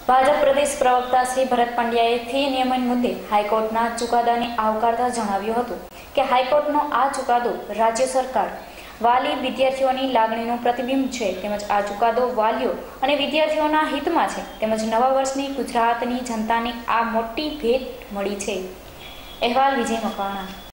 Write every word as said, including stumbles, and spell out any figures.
ભાજપ પ્રદેશ પ્રવક્તા શ્રી ભરત પંડ્યાએ ફી નિયમન મુદ્દે હાઈકોર્ટના ચુકાદાને આવકારતા જણાવ્યું હતું કે હાઈકોર્ટનો આ ચુકાદો રાજ્ય સરકાર વાલી વિદ્યાર્થીઓની લાગણીનું પ્રતિબિંબ છે તેમજ આ ચુકાદો વાલીઓ અને વિદ્યાર્થીઓના હિતમાં છે તેમજ નવા વર્ષની ગુજરાતની જનતાને આ મોટી ભેટ મળી છે। અહેવાલ વિજય મકવાણા।